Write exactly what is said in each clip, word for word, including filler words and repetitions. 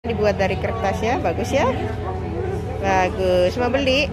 Dibuat dari kertas ya, bagus ya. Bagus, mau beli?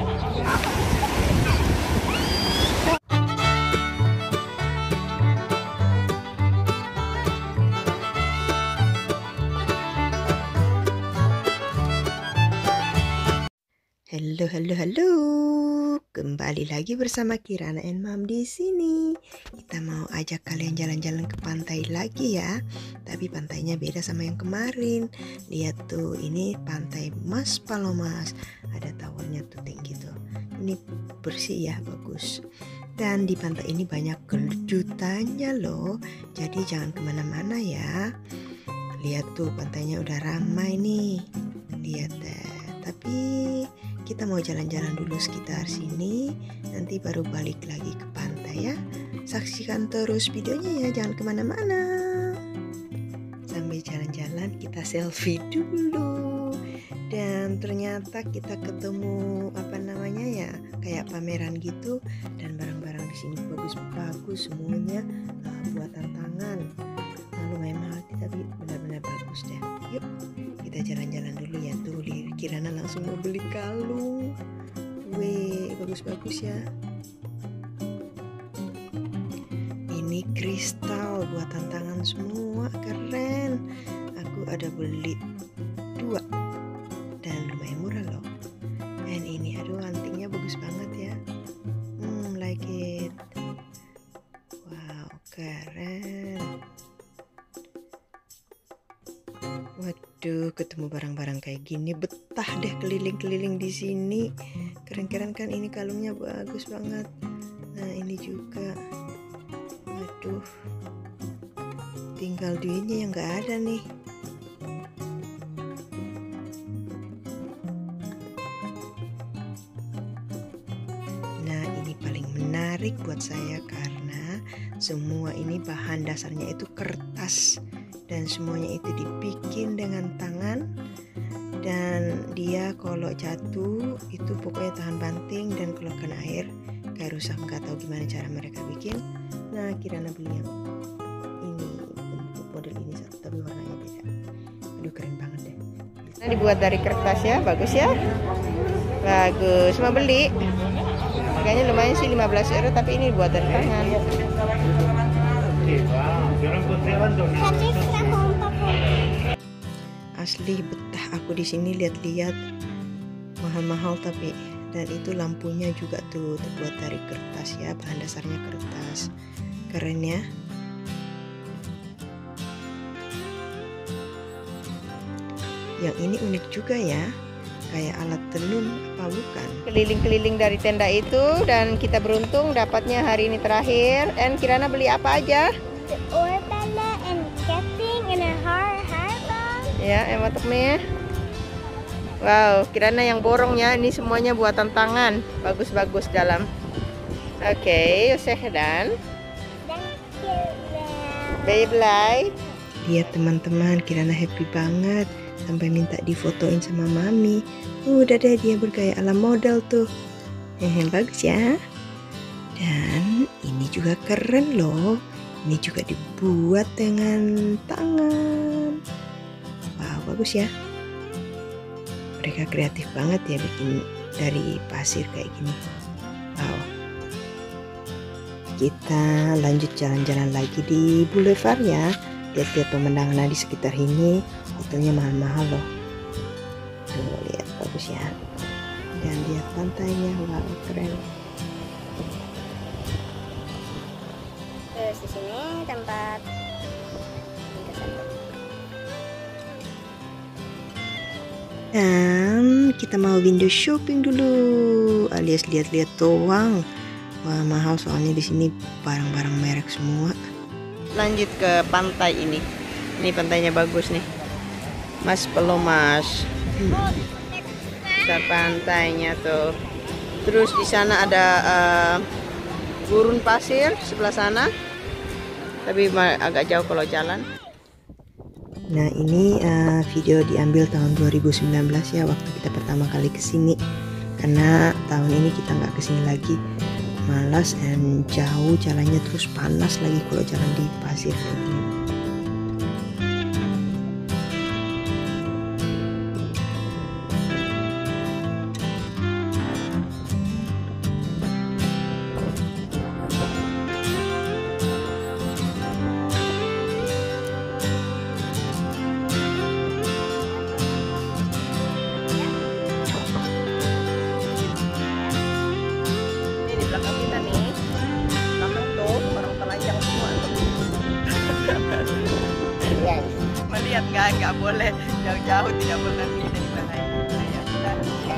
Halo, halo, halo. Kembali lagi bersama Kirana and Mom di sini. Kita mau ajak kalian jalan-jalan ke pantai lagi ya. Tapi pantainya beda sama yang kemarin. Lihat tuh, ini pantai Mas Palomas. Ada towernya tuh tinggi tuh. Ini bersih ya, bagus. Dan di pantai ini banyak kejutannya loh. Jadi jangan kemana-mana ya. Lihat tuh, pantainya udah ramai nih. Lihat deh. Tapi kita mau jalan-jalan dulu sekitar sini, nanti baru balik lagi ke pantai ya. Saksikan terus videonya ya, jangan kemana-mana. Sambil jalan-jalan kita selfie dulu. Dan ternyata kita ketemu apa namanya ya, kayak pameran gitu. Dan barang-barang di sini bagus-bagus semuanya, uh, buatan tangan. Nah, lumayan mahal tapi benar-benar bagus deh. Yuk kita jalan-jalan dulu ya. Tuh Kirana langsung mau beli kalung. Wih, bagus-bagus ya. Ini kristal buatan tangan semua, keren. Aku ada beli dua dan lumayan murah loh. Dan ini aduh, antingnya bagus banget ya. Hmm, like it. Wow, keren. Waduh, ketemu barang-barang kayak gini betah deh keliling-keliling di sini. Keren-keren kan, ini kalungnya bagus banget. Nah, ini juga. Waduh. Tinggal duitnya yang nggak ada nih. Nah, ini paling menarik buat saya karena semua ini bahan dasarnya itu kertas. Dan semuanya itu dibikin dengan tangan. Dan dia kalau jatuh itu pokoknya tahan banting. Dan kalau kena air kayak rusak, nggak tahu gimana cara mereka bikin. Nah, Kirana beli yang ini, bentuk model ini satu tapi warnanya beda. Aduh, keren banget deh. Nah, dibuat dari kertas ya, bagus ya. Bagus, mau beli? Harganya lumayan sih, lima belas euro, tapi ini buat dari tangan. Asli betah aku di sini, lihat-lihat mahal-mahal tapi. Dan itu lampunya juga tuh terbuat dari kertas ya, bahan dasarnya kertas. Keren ya. Yang ini unik juga ya, kayak alat tenun apa bukan? Keliling-keliling dari tenda itu, dan kita beruntung dapatnya hari ini terakhir. Dan Kirana beli apa aja? The oorbellen and ketting and a hair hairband. Ya, emoteknya. Wow, Kirana yang borongnya ini semuanya buatan tangan, bagus-bagus dalam. Oke, okay, dan Beyblade. Lihat teman-teman, Kirana happy banget sampai minta difotoin sama mami. Uh, udah deh, dia bergaya ala model tuh. Hehe, bagus ya. Dan ini juga keren loh. Ini juga dibuat dengan tangan. Wow, bagus ya. Mereka kreatif banget ya bikin dari pasir kayak gini. Wow. Kita lanjut jalan-jalan lagi di boulevard ya. Lihat-lihat pemandangan di sekitar ini. Hotelnya mahal-mahal loh. Tuh, lihat bagus ya. Dan lihat pantainya, wow, keren. Terus di sini tempat dan kita mau window shopping dulu, alias lihat-lihat doang. Wah, mahal soalnya di sini barang-barang merek semua. Lanjut ke pantai ini. Ini pantainya bagus nih, Mas Palomas. Hmm. Kita pantainya tuh. Terus di sana ada uh, gurun pasir sebelah sana. Tapi agak jauh kalau jalan. Nah, ini uh, video diambil tahun dua ribu sembilan belas ya, waktu kita pertama kali kesini. Karena tahun ini kita nggak kesini lagi, malas dan jauh jalannya, terus panas lagi kalau jalan di pasir kayak gini. Jauh-jauh tidak pernah pindah di pantai. Ya kita.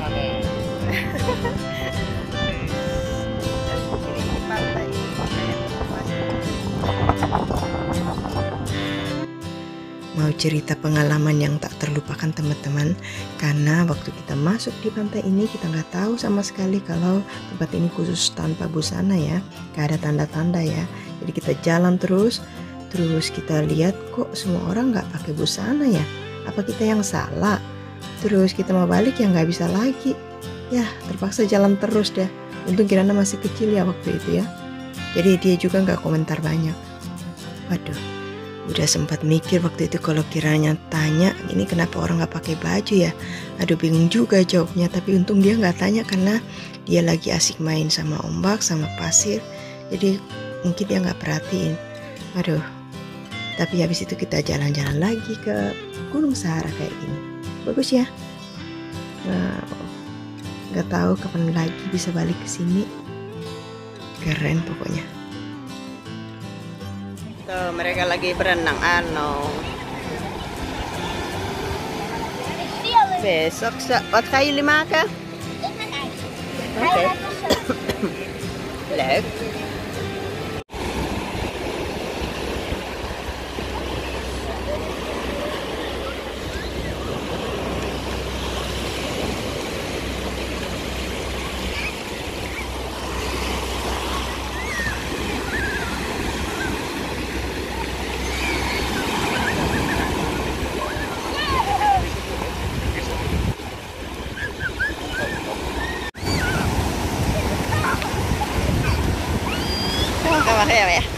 Ini pantai ini kayak mau cerita pengalaman yang tak terlupakan teman-teman, karena waktu kita masuk di pantai ini kita nggak tahu sama sekali kalau tempat ini khusus tanpa busana ya, nggak ada tanda-tanda ya. Jadi kita jalan terus, terus kita lihat kok semua orang nggak pakai busana ya, apa kita yang salah? Terus kita mau balik ya nggak bisa lagi, ya terpaksa jalan terus deh. Untung Kirana masih kecil ya waktu itu ya, jadi dia juga nggak komentar banyak. Waduh, udah sempat mikir waktu itu kalau Kiranya tanya ini kenapa orang nggak pakai baju ya. Aduh bingung juga jawabnya, tapi untung dia nggak tanya karena dia lagi asik main sama ombak sama pasir, jadi mungkin dia nggak perhatiin. Aduh, tapi habis itu kita jalan-jalan lagi ke Gunung Sahara kayak gini, bagus ya. Nah, nggak tahu kapan lagi bisa balik ke sini, keren pokoknya. Tuh, mereka lagi berenang, ano. Besok sa wat ga jullie maken? Ik ben ijs. Oké. Leuk. Makasih ya.